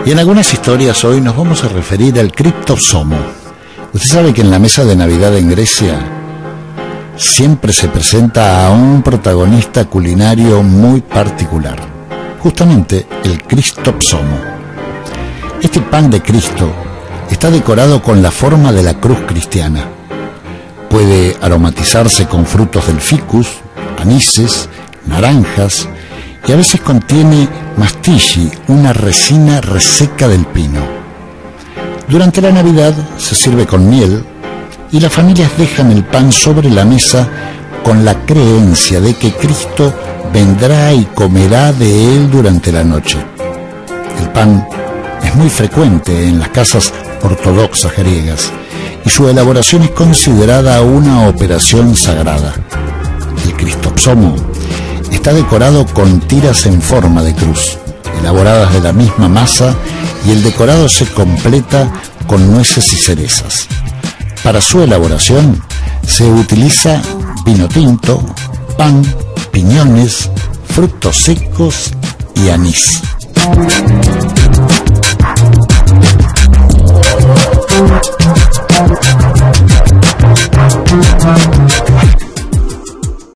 Y en algunas historias hoy nos vamos a referir al Criptosomo. Usted sabe que en la mesa de Navidad en Grecia siempre se presenta a un protagonista culinario muy particular, justamente el Criptosomo. Este pan de Cristo está decorado con la forma de la cruz cristiana. Puede aromatizarse con frutos del ficus, anises, naranjas, y a veces contiene mastilli, una resina reseca del pino. Durante la Navidad se sirve con miel y las familias dejan el pan sobre la mesa con la creencia de que Cristo vendrá y comerá de él durante la noche. El pan es muy frecuente en las casas ortodoxas griegas y su elaboración es considerada una operación sagrada. El Criptosomo está decorado con tiras en forma de cruz, elaboradas de la misma masa, y el decorado se completa con nueces y cerezas. Para su elaboración se utiliza vino tinto, pan, piñones, frutos secos y anís.